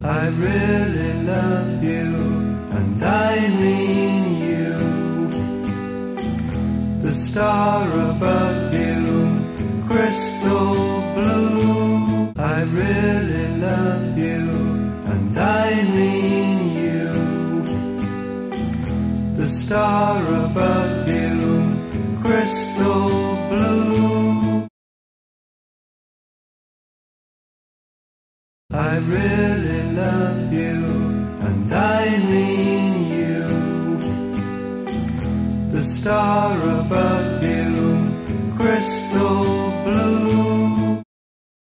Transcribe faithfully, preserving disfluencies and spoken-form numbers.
I really love you, and I mean you. The star above you, crystal blue. I really love you, and I mean you. The star above you, crystal blue. I really love you, and I mean you. The star above you, crystal